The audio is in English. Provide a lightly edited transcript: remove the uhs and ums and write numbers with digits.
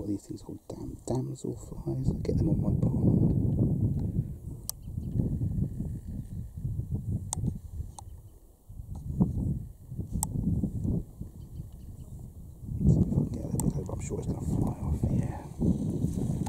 what are these things called? Damselflies. I get them on my pond. See if I can get a little bit over. I'm sure it's going to fly off. Yeah.